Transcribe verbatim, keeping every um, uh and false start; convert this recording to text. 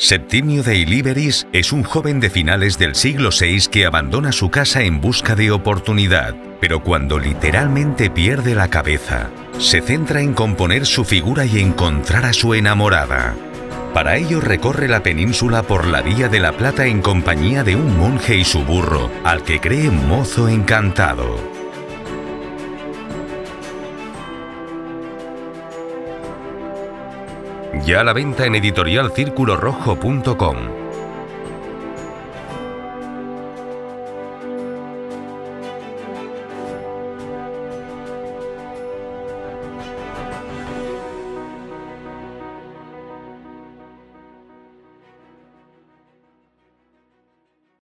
Septimio de Ilíberis es un joven de finales del siglo seis que abandona su casa en busca de oportunidad, pero cuando literalmente pierde la cabeza, se centra en componer su figura y encontrar a su enamorada. Para ello recorre la península por la Vía de la Plata en compañía de un monje y su burro, al que cree mozo encantado. Ya a la venta en editorial círculo rojo punto com.